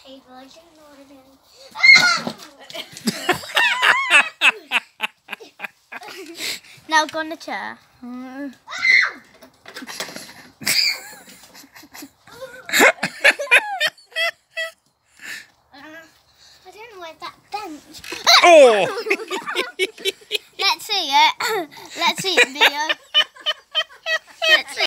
table. I don't know what it is. Now go on the chair. I don't know where that bench. Oh! Let's see it. Let's see it, Mia.